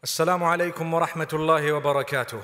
السلام عليكم ورحمة الله وبركاته.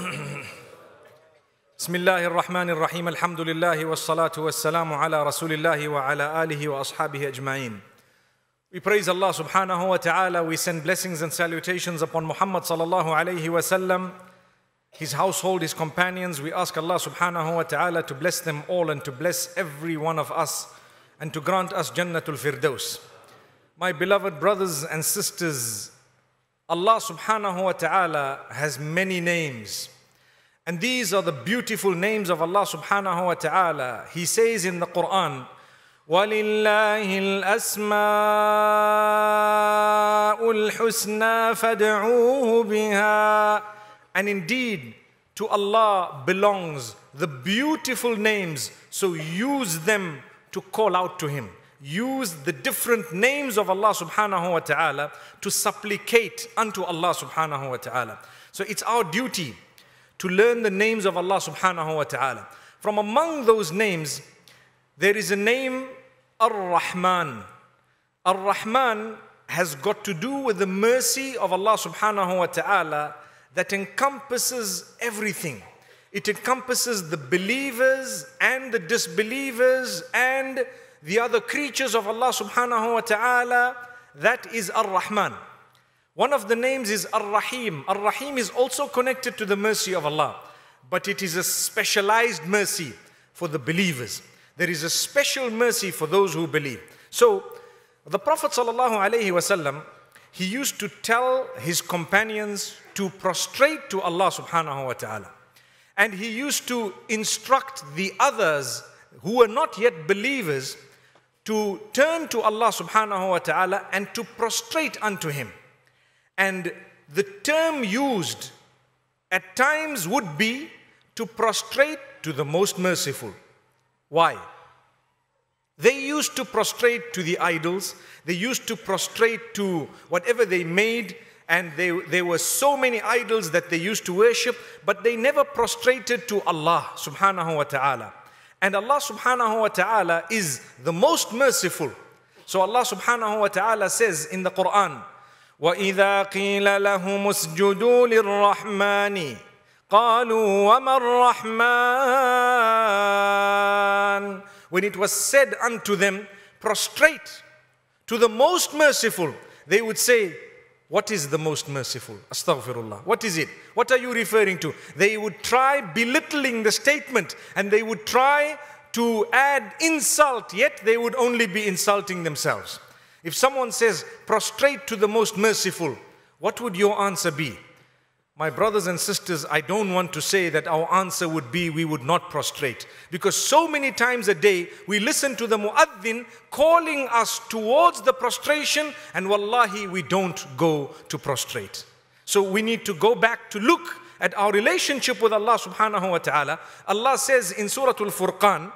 بسم الله الرحمن الرحيم. الحمد لله والصلاة والسلام على رسول الله وعلى آله وأصحابه أجمعين. We praise Allah subhanahu wa ta'ala. We send blessings and salutations upon Muhammad sallallahu alayhi wa sallam, his household, his companions. We ask Allah subhanahu wa ta'ala to bless them all and to bless every one of us and to grant us Jannatul Firdaus. My beloved brothers and sisters, Allah subhanahu wa ta'ala has many names. And these are the beautiful names of Allah subhanahu wa ta'ala. He says in the Quran, وَلِلَّهِ الْأَسْمَاءُ الْحُسْنَى فَادْعُوهُ بِهَا. And indeed, to Allah belongs the beautiful names, so use them to call out to Him. Use the different names of Allah subhanahu wa ta'ala to supplicate unto Allah subhanahu wa ta'ala. So it's our duty to learn the names of Allah subhanahu wa ta'ala. From among those names, there is a name Ar-Rahman. Ar-Rahman has got to do with the mercy of Allah subhanahu wa ta'ala that encompasses everything. It encompasses the believers and the disbelievers and the other creatures of Allah subhanahu wa ta'ala. That is Ar-Rahman. One of the names is Ar-Rahim. Ar-Rahim is also connected to the mercy of Allah, but it is a specialized mercy for the believers. There is a special mercy for those who believe. So the Prophet sallallahu alaihi wasallam, he used to tell his companions to prostrate to Allah subhanahu wa ta'ala. And he used to instruct the others who were not yet believers to turn to Allah subhanahu wa ta'ala and to prostrate unto Him. And the term used at times would be to prostrate to the most merciful. Why? They used to prostrate to the idols. They used to prostrate to whatever they made, and there were so many idols that they used to worship, but they never prostrated to Allah subhanahu wa ta'ala. And Allah subhanahu wa ta'ala is the most merciful. So Allah subhanahu wa ta'ala says in the Quran, وَإِذَا قِيلَ لَهُمُ اسْجُدُوا لِلرَّحْمَنِ قَالُوا وَمَا الرَّحْمَنِ. When it was said unto them, prostrate to the most merciful, they would say, what is the most merciful? Astaghfirullah. What is it? What are you referring to? They would try belittling the statement, and they would try to add insult, yet they would only be insulting themselves. If someone says, prostrate to the most merciful, what would your answer be? My brothers and sisters, I don't want to say that our answer would be we would not prostrate. Because so many times a day, we listen to the muaddin calling us towards the prostration, and wallahi, we don't go to prostrate. So we need to go back to look at our relationship with Allah subhanahu wa ta'ala. Allah says in Surah Al-Furqan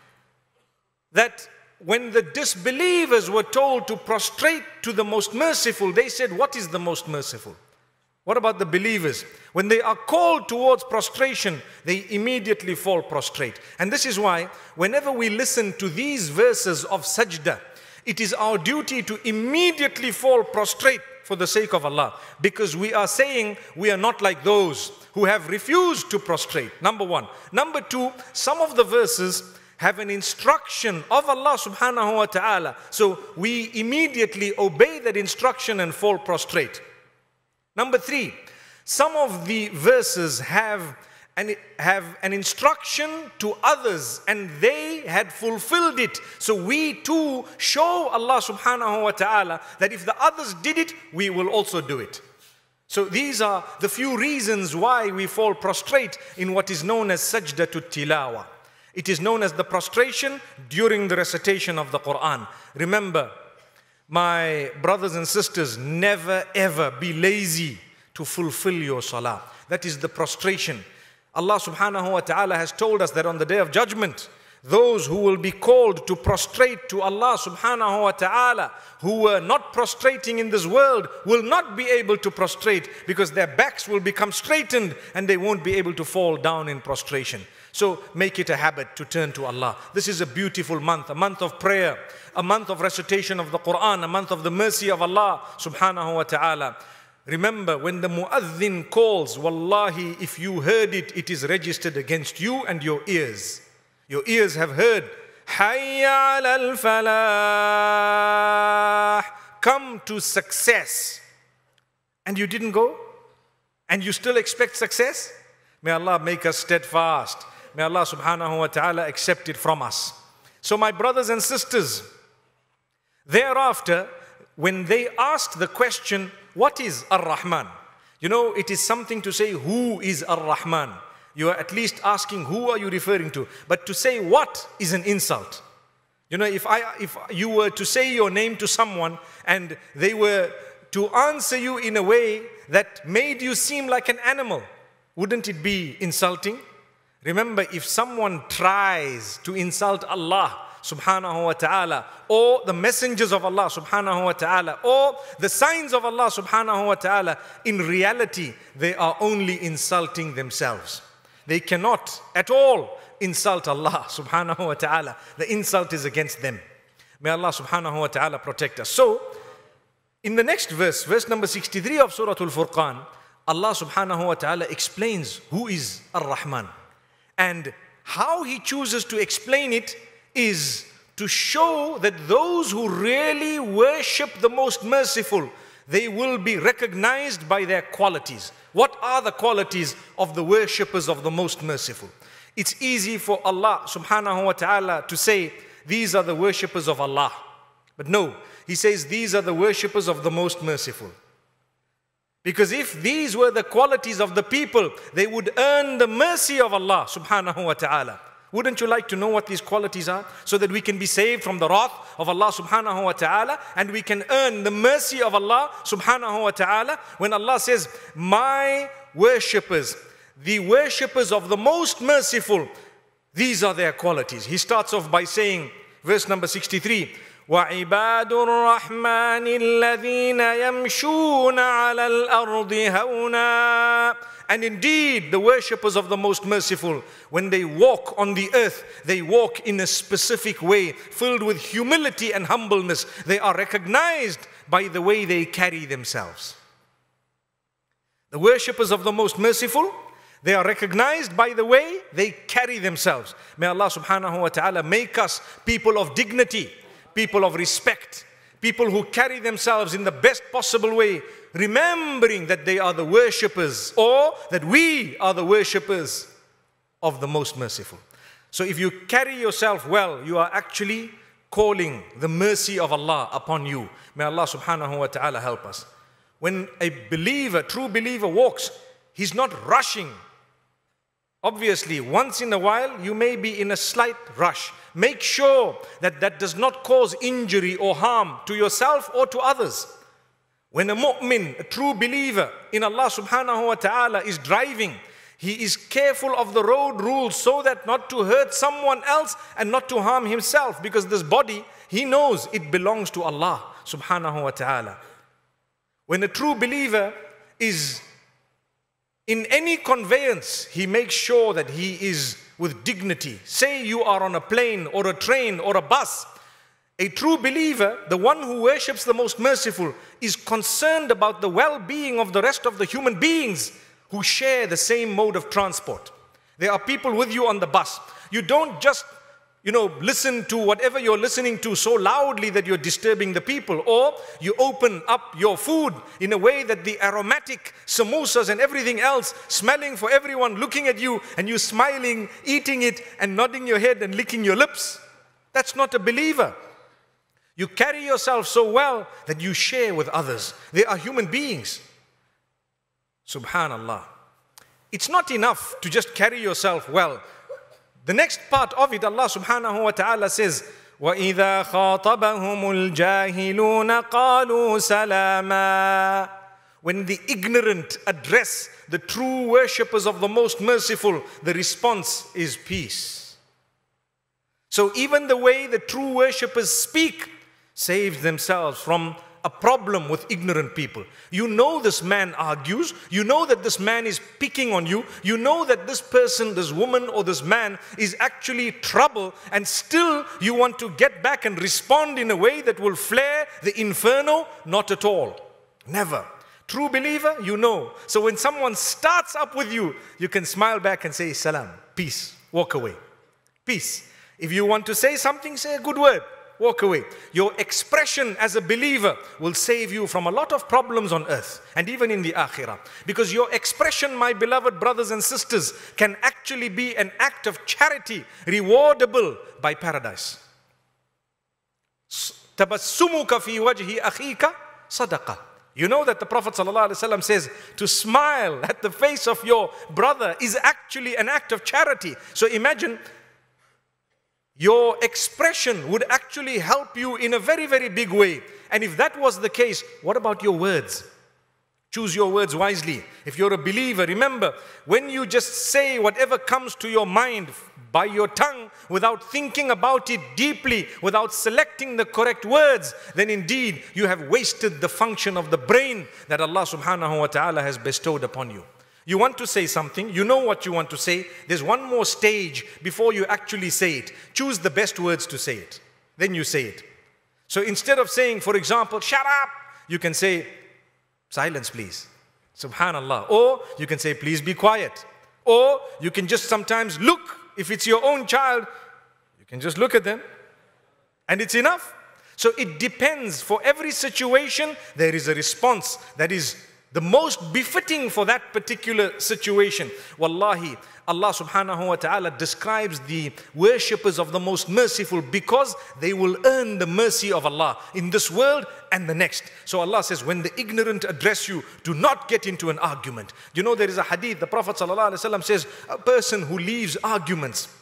that when the disbelievers were told to prostrate to the most merciful, they said, what is the most merciful? What about the believers? When they are called towards prostration, they immediately fall prostrate. And this is why whenever we listen to these verses of sajda, it is our duty to immediately fall prostrate for the sake of Allah. Because we are saying we are not like those who have refused to prostrate. Number one. Number two, some of the verses have an instruction of Allah subhanahu wa ta'ala. So we immediately obey that instruction and fall prostrate. Number three, some of the verses have an instruction to others and they had fulfilled it. So we too show Allah subhanahu wa ta'ala that if the others did it, we will also do it. So these are the few reasons why we fall prostrate in what is known as sajdatul tilawa. It is known as the prostration during the recitation of the Quran. Remember, my brothers and sisters, never ever be lazy to fulfill your salah. That is the prostration. Allah subhanahu wa ta'ala has told us that on the day of judgment, those who will be called to prostrate to Allah subhanahu wa ta'ala, who were not prostrating in this world, will not be able to prostrate because their backs will become straightened and they won't be able to fall down in prostration. So make it a habit to turn to Allah. This is a beautiful month, a month of prayer, a month of recitation of the Quran, a month of the mercy of Allah subhanahu wa ta'ala. remember when the mu'adhin calls, wallahi, if you heard it, it is registered against you and your ears. Your ears have heard, Hayya ala al-falah, come to success. And you didn't go? And you still expect success? May Allah make us steadfast. May Allah subhanahu wa ta'ala accept it from us. So my brothers and sisters, thereafter, when they asked the question, what is Ar-Rahman? You know, it is something to say, who is Ar-Rahman? You are at least asking, who are you referring to? But to say what is an insult. You know, if you were to say your name to someone and they were to answer you in a way that made you seem like an animal, wouldn't it be insulting? Remember, if someone tries to insult Allah subhanahu wa ta'ala, or the messengers of Allah subhanahu wa ta'ala, or the signs of Allah subhanahu wa ta'ala, in reality, they are only insulting themselves. They cannot at all insult Allah subhanahu wa ta'ala. The insult is against them. May Allah subhanahu wa ta'ala protect us. So, in the next verse, verse number 63 of Surah Al-Furqan, Allah subhanahu wa ta'ala explains who is Ar-Rahman. And how He chooses to explain it is to show that those who really worship the most merciful, they will be recognized by their qualities. What are the qualities of the worshippers of the most merciful? It's easy for Allah subhanahu wa ta'ala to say, these are the worshippers of Allah. But no, He says, these are the worshippers of the most merciful. Because if these were the qualities of the people, they would earn the mercy of Allah subhanahu wa ta'ala. Wouldn't you like to know what these qualities are? So that we can be saved from the wrath of Allah subhanahu wa ta'ala, and we can earn the mercy of Allah subhanahu wa ta'ala. When Allah says, my worshippers, the worshippers of the most merciful, these are their qualities. He starts off by saying, verse number 63, وَعِبَادُ الرَّحْمَنِ الَّذِينَ يَمْشُونَ عَلَى الْأَرْضِ هَوْنًا. And indeed, the worshippers of the most merciful, when they walk on the earth, they walk in a specific way, filled with humility and humbleness. They are recognized by the way they carry themselves. The worshippers of the most merciful, they are recognized by the way they carry themselves. May Allah subhanahu wa ta'ala make us people of dignity, people of respect, people who carry themselves in the best possible way, remembering that they are the worshippers, or that we are the worshippers of the most merciful. So if you carry yourself well, you are actually calling the mercy of Allah upon you. May Allah subhanahu wa ta'ala help us. When a believer, true believer walks, he's not rushing. Obviously, once in a while, you may be in a slight rush. Make sure that that does not cause injury or harm to yourself or to others. When a mu'min, a true believer in Allah subhanahu wa ta'ala is driving, he is careful of the road rules so that not to hurt someone else and not to harm himself, because this body, he knows it belongs to Allah subhanahu wa ta'ala. When a true believer is in any conveyance, he makes sure that he is with dignity. Say you are on a plane or a train or a bus. A true believer, the one who worships the most merciful, is concerned about the well-being of the rest of the human beings who share the same mode of transport. There are people with you on the bus. You don't just, listen to whatever you're listening to so loudly that you're disturbing the people, or you open up your food in a way that the aromatic samosas and everything else smelling for everyone, looking at you, and you smiling, eating it and nodding your head and licking your lips. That's not a believer. You carry yourself so well that you share with others. They are human beings. Subhanallah. It's not enough to just carry yourself well. The next part of it, Allah subhanahu wa ta'ala says, وَإِذَا خَاطَبَهُمُ الْجَاهِلُونَ قَالُوا سَلَامًا. When the ignorant address the true worshippers of the most merciful, the response is peace. So even the way the true worshippers speak saves themselves from a problem with ignorant people. You know this man argues. You know that this man is picking on you. You know that this person, this woman or this man is actually trouble, and still you want to get back and respond in a way that will flare the inferno? Not at all. Never. True believer, you know. So when someone starts up with you, you can smile back and say, salam, peace, walk away. Peace. If you want to say something, say a good word, walk away. Your expression as a believer will save you from a lot of problems on earth and even in the akhirah. Because your expression, my beloved brothers and sisters, can actually be an act of charity, rewardable by paradise. Tabassumuka fi wajhi akhika sadaqah. You know that the Prophet ﷺ says to smile at the face of your brother is actually an act of charity. So imagine your expression would actually help you in a very, very big way. And if that was the case, what about your words? Choose your words wisely. If you're a believer, remember, when you just say whatever comes to your mind by your tongue without thinking about it deeply, without selecting the correct words, then indeed you have wasted the function of the brain that Allah subhanahu wa ta'ala has bestowed upon you. You want to say something, you know what you want to say. There's one more stage before you actually say it. Choose the best words to say it. Then you say it. So instead of saying, for example, shut up, you can say, silence please. Subhanallah. Or you can say, please be quiet. Or you can just sometimes look. If it's your own child, you can just look at them. And it's enough. So it depends. For every situation, there is a response that is the most befitting for that particular situation. Wallahi, Allah subhanahu wa ta'ala describes the worshippers of the most merciful because they will earn the mercy of Allah in this world and the next. So Allah says, when the ignorant address you, do not get into an argument. You know, there is a hadith, the Prophet sallallahu alaihi wasallam says, a person who leaves arguments,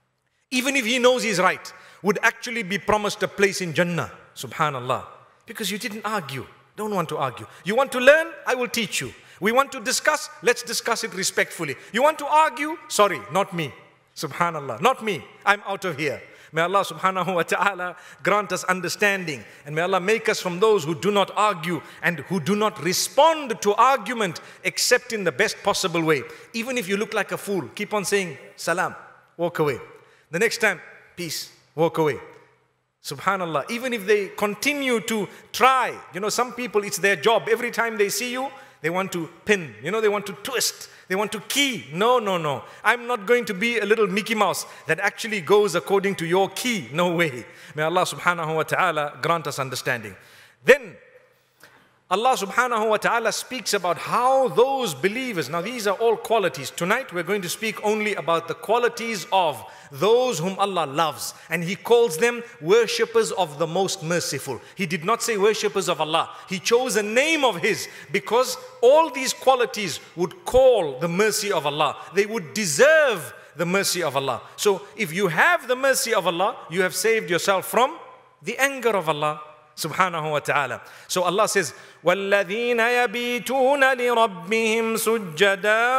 even if he knows he's right, would actually be promised a place in Jannah. Subhanallah. Because you didn't argue. Don't want to argue. You want to learn? I will teach you. We want to discuss? Let's discuss it respectfully. You want to argue? Sorry, not me. Subhanallah, not me. I'm out of here. May Allah subhanahu wa ta'ala grant us understanding. And may Allah make us from those who do not argue and who do not respond to argument except in the best possible way. Even if you look like a fool, keep on saying salam, walk away. The next time, peace, walk away. Subhanallah, even if they continue to try, you know, some people, it's their job. Every time they see you, they want to pin, you know, they want to twist, they want to key. No, no, no. I'm not going to be a little Mickey Mouse that actually goes according to your key. No way. May Allah subhanahu wa ta'ala grant us understanding. Then, Allah subhanahu wa ta'ala speaks about how those believers, now these are all qualities. Tonight we're going to speak only about the qualities of those whom Allah loves. And He calls them worshippers of the most merciful. He did not say worshippers of Allah. He chose a name of His because all these qualities would call the mercy of Allah. They would deserve the mercy of Allah. So if you have the mercy of Allah, you have saved yourself from the anger of Allah subhanahu wa ta'ala. So Allah says, وَالَّذِينَ يَبِيتُونَ لِرَبِّهِمْ سُجَّدًا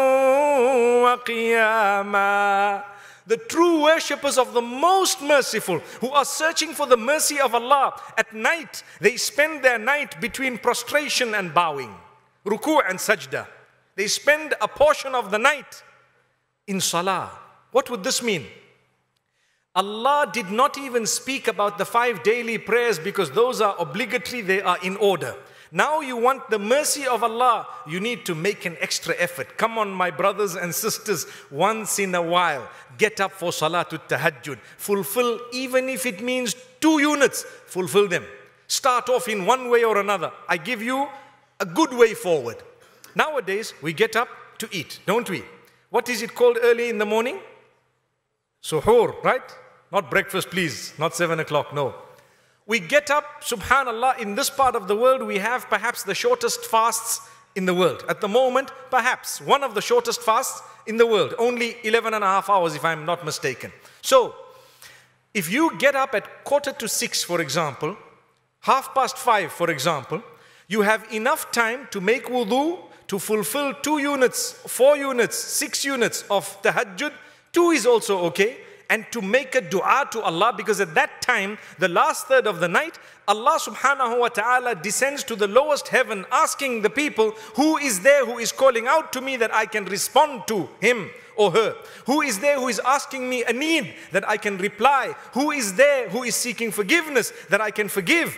وَقِيَامًا. The true worshippers of the most merciful who are searching for the mercy of Allah at night, they spend their night between prostration and bowing, ruku' and sajda. They spend a portion of the night in salah. What would this mean? Allah did not even speak about the 5 daily prayers because those are obligatory, they are in order. Now you want the mercy of Allah, you need to make an extra effort. Come on, my brothers and sisters, once in a while, get up for Salatul Tahajjud. Fulfill, even if it means 2 units, fulfill them. Start off in one way or another. I give you a good way forward. Nowadays, we get up to eat, don't we? What is it called early in the morning? Suhoor, right? Not breakfast, please. Not 7 o'clock, no. We get up, subhanallah, in this part of the world, we have perhaps the shortest fasts in the world. At the moment, perhaps one of the shortest fasts in the world. Only 11 and a half hours, if I'm not mistaken. So, if you get up at 5:45, for example, 5:30, for example, you have enough time to make wudu, to fulfill 2 units, 4 units, 6 units of tahajjud. 2 is also okay. And to make a dua to Allah, because at that time, the last third of the night, Allah subhanahu wa ta'ala descends to the lowest heaven asking the people, who is there who is calling out to me that I can respond to him or her? Who is there who is asking me a need that I can reply? Who is there who is seeking forgiveness that I can forgive?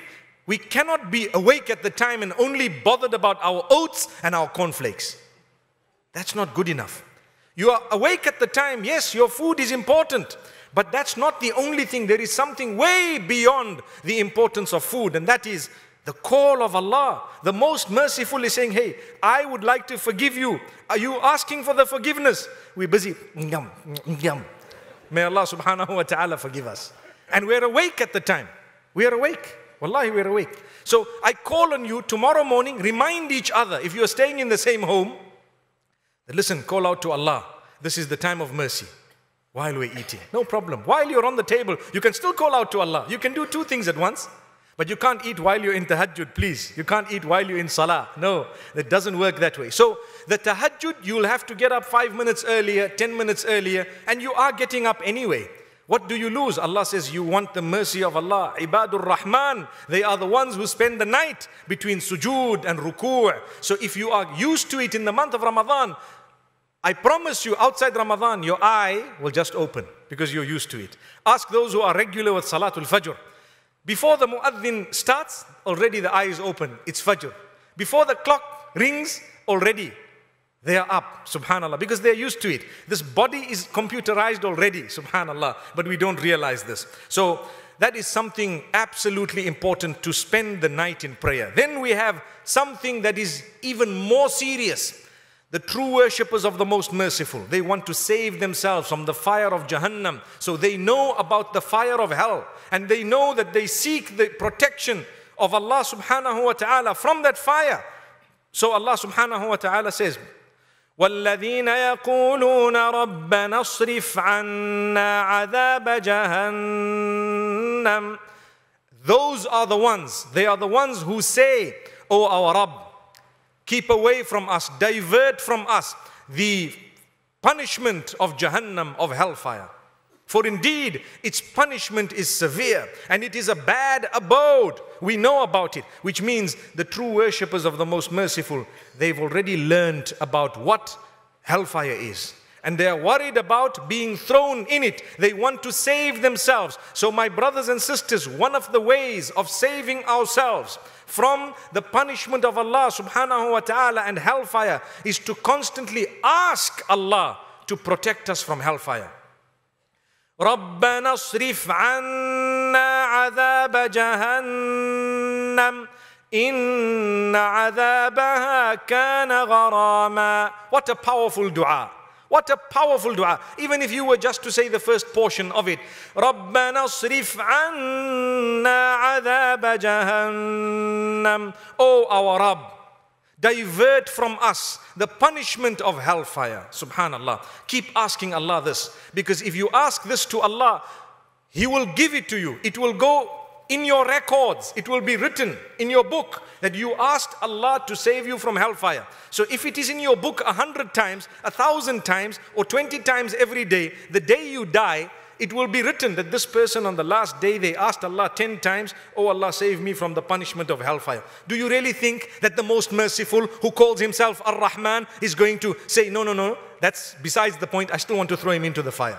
We cannot be awake at the time and only bothered about our oats and our cornflakes. That's not good enough. You are awake at the time, yes, your food is important, but that's not the only thing. There is something way beyond the importance of food, and that is the call of Allah. The most merciful is saying, hey, I would like to forgive you. Are you asking for the forgiveness? We're busy. Yum, yum. May Allah subhanahu wa ta'ala forgive us. And we're awake at the time. We are awake. Wallahi, we're awake. So I call on you tomorrow morning, remind each other, if you're staying in the same home, that listen, call out to Allah. This is the time of mercy. While we're eating, no problem. While you're on the table, you can still call out to Allah. You can do two things at once. But you can't eat while you're in tahajjud, please. You can't eat while you're in salah. No, it doesn't work that way. So the tahajjud, you'll have to get up 5 minutes earlier, 10 minutes earlier, and you are getting up anyway. What do you lose? Allah says you want the mercy of Allah. Ibadur Rahman, they are the ones who spend the night between sujood and ruku'. So if you are used to it in the month of Ramadan, I promise you outside Ramadan, your eye will just open because you're used to it. Ask those who are regular with Salatul Fajr. Before the muaddin starts, already the eye is open. It's Fajr. Before the clock rings, already they are up, subhanallah, because they're used to it. This body is computerized already, subhanallah, but we don't realize this. So that is something absolutely important, to spend the night in prayer. Then we have something that is even more serious. The true worshippers of the Most Merciful, they want to save themselves from the fire of Jahannam. So they know about the fire of hell, and they know that they seek the protection of Allah subhanahu wa ta'ala from that fire. So Allah subhanahu wa ta'ala says, وَالَّذِينَ يَقُولُونَ رَبَّنَا اصْرِفْ عَنَّا عَذَابَ جَهَنَّمَ. Those are the ones, they are the ones who say, O our Rabb, keep away from us, divert from us the punishment of Jahannam, of hellfire. For indeed, its punishment is severe and it is a bad abode. We know about it, which means the true worshippers of the Most Merciful, they've already learned about what hellfire is. And they are worried about being thrown in it. They want to save themselves. So my brothers and sisters, one of the ways of saving ourselves from the punishment of Allah subhanahu wa ta'ala and hellfire is to constantly ask Allah to protect us from hellfire. رَبَّنَا اصْرِفْ عَنَّا عَذَابَ جَهَنَّمَ إِنَّ عَذَابَهَا كَانَ غَرَامًا. What a powerful dua. What a powerful dua. Even if you were just to say the first portion of it. رَبَّنَا اصْرِفْ عَنَّا عَذَابَ جَهَنَّمَ. O our Rabb, divert from us the punishment of hellfire. Subhanallah. Keep asking Allah this. Because if you ask this to Allah, He will give it to you. It will go in your records. It will be written in your book that you asked Allah to save you from hellfire. So if it is in your book 100 times, 1,000 times, or 20 times every day, the day you die, it will be written that this person on the last day, they asked Allah 10 times, oh Allah, save me from the punishment of hellfire. Do you really think that the Most Merciful, who calls Himself Ar-Rahman, is going to say, no, no, no, that's besides the point, I still want to throw him into the fire?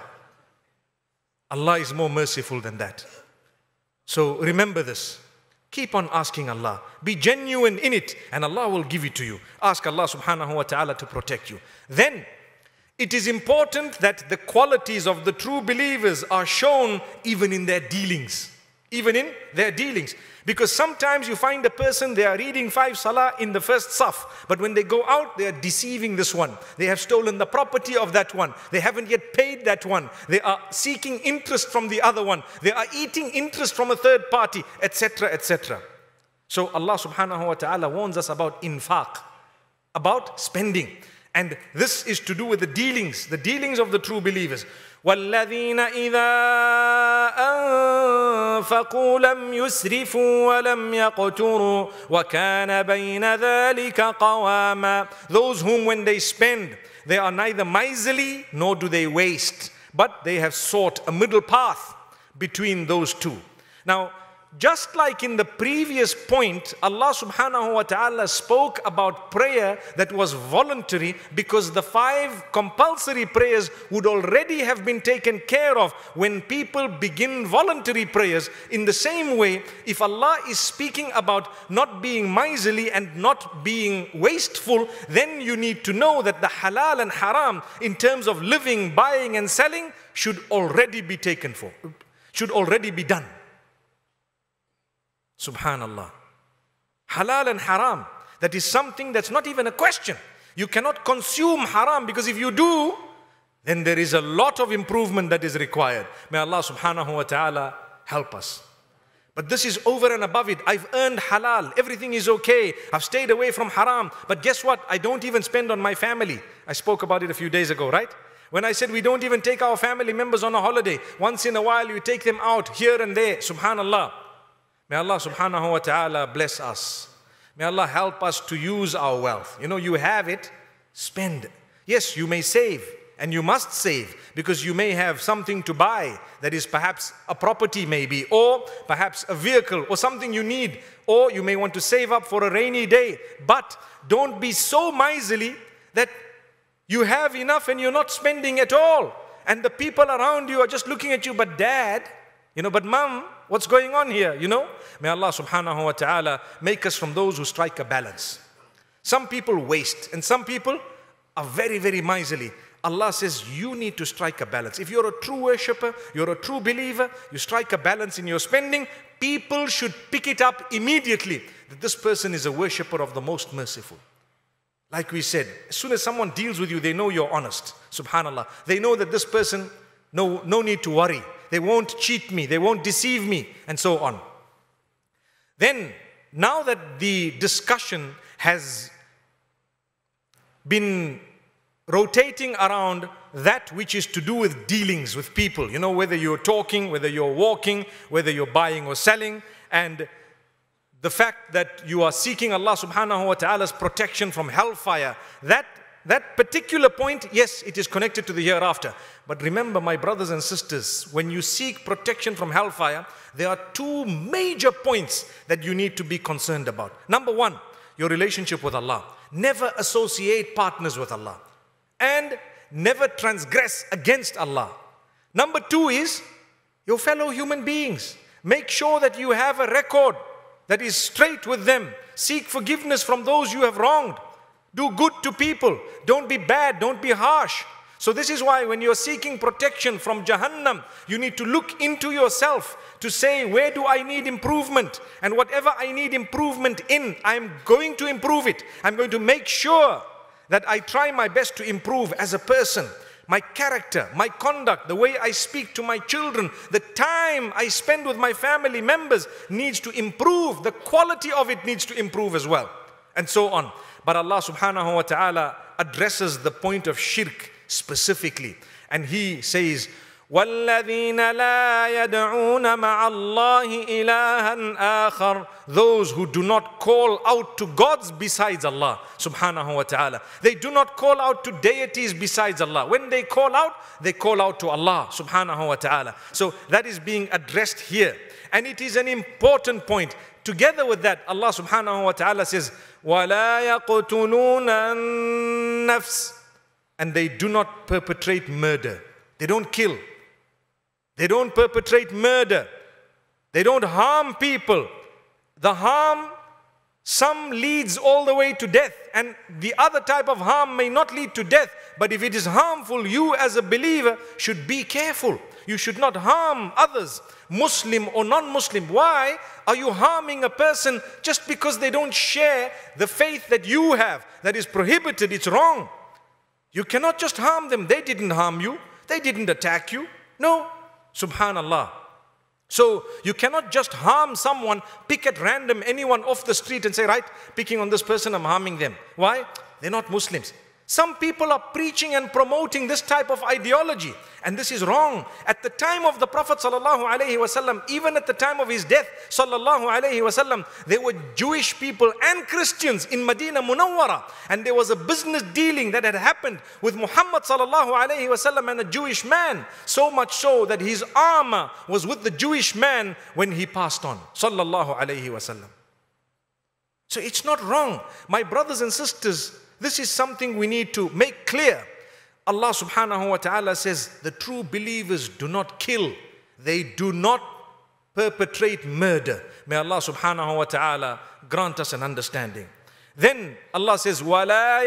Allah is more merciful than that. So remember this. Keep on asking Allah. Be genuine in it and Allah will give it to you. Ask Allah subhanahu wa ta'ala to protect you. Then, it is important that the qualities of the true believers are shown even in their dealings. Even in their dealings. Because sometimes you find a person, they are reading 5 salah in the first saf, but when they go out, they are deceiving this one. They have stolen the property of that one. They haven't yet paid that one. They are seeking interest from the other one. They are eating interest from a third party, etc., etc. So Allah subhanahu wa ta'ala warns us about infaq, about spending. And this is to do with the dealings of the true believers. وَالَّذِينَ إِذَا أَنفَقُوا لَمْ يُسْرِفُوا وَلَمْ يَقْتُرُوا وَكَانَ بَيْنَ ذَلِكَ قَوَامًا. Those whom when they spend, they are neither miserly nor do they waste, but they have sought a middle path between those two. Now, just like in the previous point, Allah subhanahu wa ta'ala spoke about prayer that was voluntary because the 5 compulsory prayers would already have been taken care of when people begin voluntary prayers. In the same way, if Allah is speaking about not being miserly and not being wasteful, then you need to know that the halal and haram in terms of living, buying and selling should already be taken for, should already be done. Subhanallah. Halal and haram, that is something that's not even a question. You cannot consume haram, because if you do, then there is a lot of improvement that is required. May Allah subhanahu wa ta'ala help us. But this is over and above it. I've earned halal, everything is okay, I've stayed away from haram, but guess what? I don't even spend on my family. I spoke about it a few days ago, right? When I said we don't even take our family members on a holiday. Once in a while you take them out here and there. Subhanallah. May Allah subhanahu wa ta'ala bless us. May Allah help us to use our wealth. You know, you have it, spend. Yes, you may save, and you must save, because you may have something to buy that is perhaps a property maybe, or perhaps a vehicle, or something you need, or you may want to save up for a rainy day. But don't be so miserly that you have enough and you're not spending at all. And the people around you are just looking at you, but dad, you know, but mom, what's going on here, you know? May Allah subhanahu wa ta'ala make us from those who strike a balance. Some people waste, and some people are very, very miserly. Allah says you need to strike a balance. If you're a true worshipper, you're a true believer, you strike a balance in your spending, people should pick it up immediately that this person is a worshipper of the most merciful. Like we said, as soon as someone deals with you, they know you're honest. Subhanallah. They know that this person, no need to worry. They won't cheat me, they won't deceive me, and so on. Then, now that the discussion has been rotating around that which is to do with dealings with people, you know, whether you're talking, whether you're walking, whether you're buying or selling, and the fact that you are seeking Allah subhanahu wa ta'ala's protection from hellfire, that particular point, yes, it is connected to the hereafter. But remember, my brothers and sisters, when you seek protection from hellfire, there are 2 major points that you need to be concerned about. Number 1, your relationship with Allah. Never associate partners with Allah, and never transgress against Allah. Number 2 is your fellow human beings. Make sure that you have a record that is straight with them. Seek forgiveness from those you have wronged. Do good to people. Don't be bad. Don't be harsh. So this is why when you're seeking protection from Jahannam, you need to look into yourself to say, where do I need improvement? And whatever I need improvement in, I'm going to improve it. I'm going to make sure that I try my best to improve as a person. My character, my conduct, the way I speak to my children, the time I spend with my family members needs to improve. The quality of it needs to improve as well. And so on. But Allah subhanahu wa ta'ala addresses the point of shirk specifically. And He says, وَالَّذِينَ لَا يَدْعُونَ مَعَ اللَّهِ إِلَهًا آخَرَ. Those who do not call out to gods besides Allah subhanahu wa ta'ala. They do not call out to deities besides Allah. When they call out to Allah subhanahu wa ta'ala. So that is being addressed here. And it is an important point. Together with that, Allah subhanahu wa ta'ala says, وَلَا يَقْتُلُونَ النَّفْسِ. And they do not perpetrate murder. They don't kill. They don't perpetrate murder. They don't harm people. The harm, some leads all the way to death, and the other type of harm may not lead to death. But if it is harmful, you as a believer should be careful. You should not harm others, Muslim or non-Muslim. Why are you harming a person just because they don't share the faith that you have? That is prohibited, it's wrong. You cannot just harm them. They didn't harm you. They didn't attack you. No. Subhanallah. So you cannot just harm someone, pick at random anyone off the street and say, right, picking on this person, I'm harming them. Why? They're not Muslims. Some people are preaching and promoting this type of ideology, and this is wrong. At the time of the Prophet ﷺ, even at the time of his death ﷺ, there were Jewish people and Christians in Medina Munawwara, and there was a business dealing that had happened with Muhammad ﷺ and a Jewish man, so much so that his armor was with the Jewish man when he passed on ﷺ. So it's not wrong. My brothers and sisters, this is something we need to make clear. Allah subhanahu wa ta'ala says, the true believers do not kill. They do not perpetrate murder. May Allah subhanahu wa ta'ala grant us an understanding. Then Allah says, وَلَا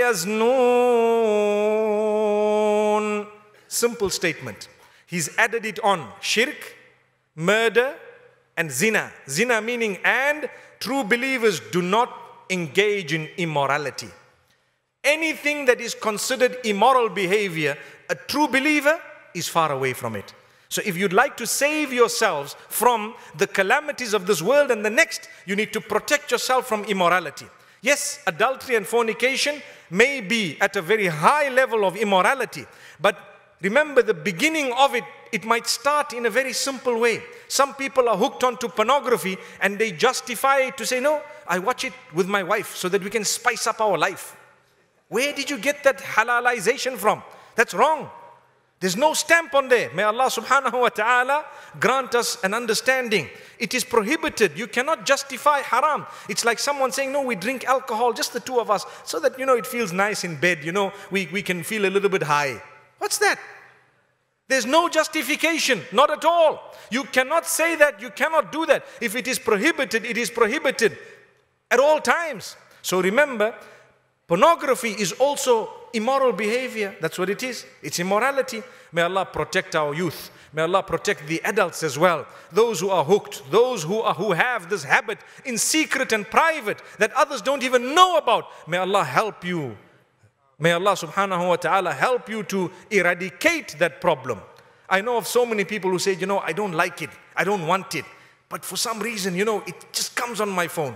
يَزْنُونَ. Simple statement. He's added it on. Shirk, murder, and zina. Zina meaning, and true believers do not engage in immorality. Anything that is considered immoral behavior, a true believer is far away from it. So if you'd like to save yourselves from the calamities of this world and the next, you need to protect yourself from immorality. Yes, adultery and fornication may be at a very high level of immorality, but remember the beginning of it, it might start in a very simple way. Some people are hooked onto pornography and they justify it to say, no, I watch it with my wife so that we can spice up our life. Where did you get that halalization from? That's wrong. There's no stamp on there. May Allah subhanahu wa ta'ala grant us an understanding. It is prohibited. You cannot justify haram. It's like someone saying, no, we drink alcohol, just the two of us, so that, it feels nice in bed, we can feel a little bit high. What's that? There's no justification, not at all. You cannot say that, you cannot do that. If it is prohibited, it is prohibited at all times. So remember, pornography is also immoral behavior. That's what it is. It's immorality. May Allah protect our youth. May Allah protect the adults as well. Those who are hooked, those who have this habit in secret and private that others don't even know about. May Allah help you. May Allah subhanahu wa ta'ala help you to eradicate that problem. I know of so many people who say, I don't like it. I don't want it. But for some reason, it just comes on my phone.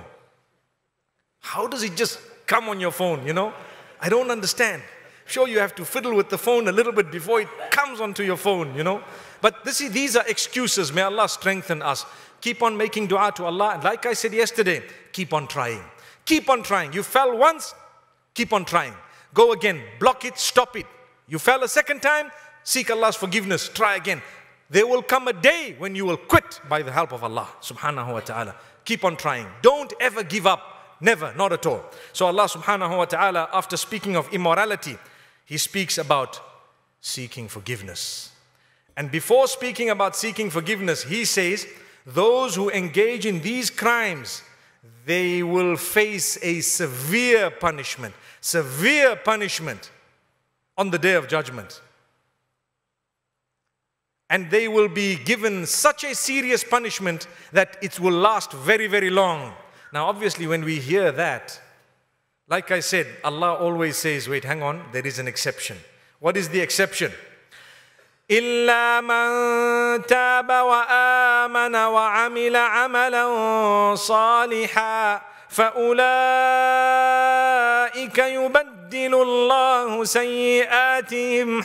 How does it just come on your phone, I don't understand. Sure, you have to fiddle with the phone a little bit before it comes onto your phone, But these are excuses. May Allah strengthen us. Keep on making dua to Allah. And like I said yesterday, keep on trying. Keep on trying. You fell once, keep on trying. Go again. Block it, stop it. You fell a second time, seek Allah's forgiveness. Try again. There will come a day when you will quit by the help of Allah subhanahu wa ta'ala. Keep on trying. Don't ever give up. Never, not at all. So Allah subhanahu wa ta'ala, after speaking of immorality, He speaks about seeking forgiveness. And before speaking about seeking forgiveness, He says, those who engage in these crimes, they will face a severe punishment on the Day of Judgment. And they will be given such a serious punishment that it will last very, very long. Now obviously when we hear that, like I said, Allah always says, wait, hang on, there is an exception. What is the exception? إِلَّا مَنْ تَابَ وَآمَنَ وَعَمِلَ عَمَلًا صَالِحًا فَأُولَٰئِكَ يُبَدِّلُ اللَّهُ سَيِّئَاتِهِمْ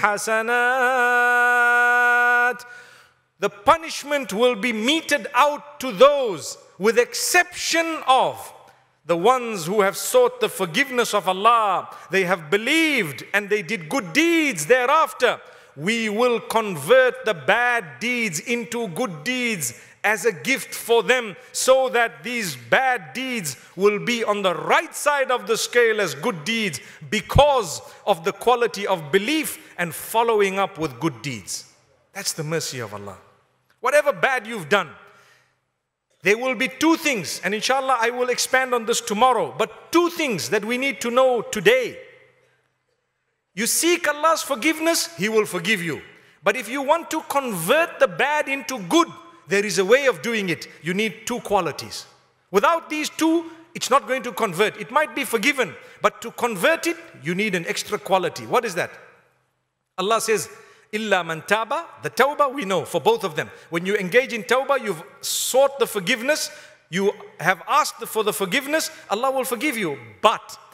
حَسَنَاتٍ. The punishment will be meted out to those, with exception of the ones who have sought the forgiveness of Allah. They have believed and they did good deeds thereafter. We will convert the bad deeds into good deeds as a gift for them, so that these bad deeds will be on the right side of the scale as good deeds, because of the quality of belief and following up with good deeds. That's the mercy of Allah. Whatever bad you've done, there will be two things, and inshallah I will expand on this tomorrow, but two things that we need to know today. You seek Allah's forgiveness, He will forgive you. But if you want to convert the bad into good, there is a way of doing it. You need two qualities. Without these two, it's not going to convert. It might be forgiven, but to convert it, you need an extra quality. What is that? Allah says, Illa man taba, the tawbah we know for both of them. When you engage in tawbah, you've sought the forgiveness, you have asked for the forgiveness, Allah will forgive you. But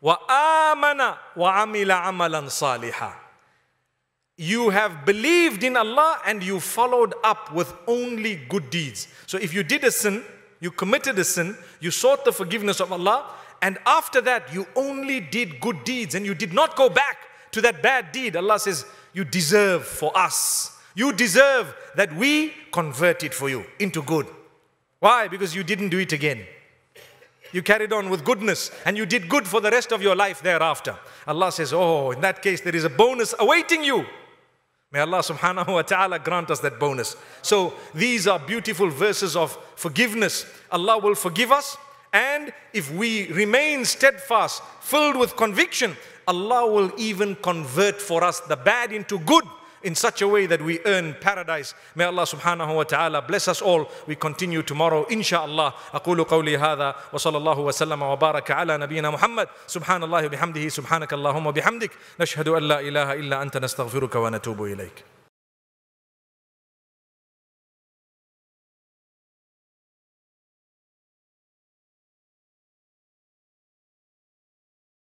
وَآمَنَ وَعَمِلَ عَمَلًا صَالِحًا. You have believed in Allah and you followed up with only good deeds. So if you did a sin, you committed a sin, you sought the forgiveness of Allah, and after that you only did good deeds and you did not go back to that bad deed, Allah says, you deserve for us. You deserve that we convert it for you into good. Why? Because you didn't do it again. You carried on with goodness and you did good for the rest of your life thereafter. Allah says, oh, in that case there is a bonus awaiting you. May Allah subhanahu wa ta'ala grant us that bonus. So these are beautiful verses of forgiveness. Allah will forgive us, and if we remain steadfast, filled with conviction, Allah will even convert for us the bad into good in such a way that we earn paradise. May Allah subhanahu wa ta'ala bless us all. We continue tomorrow, inshaAllah. أقول قولي هذا وصلى الله وسلم وبارك على نبينا محمد. سبحان الله وبحمده سبحانك اللهم وبحمدك نشهد أن لا إله إلا أنت نستغفرك ونتوب إليك.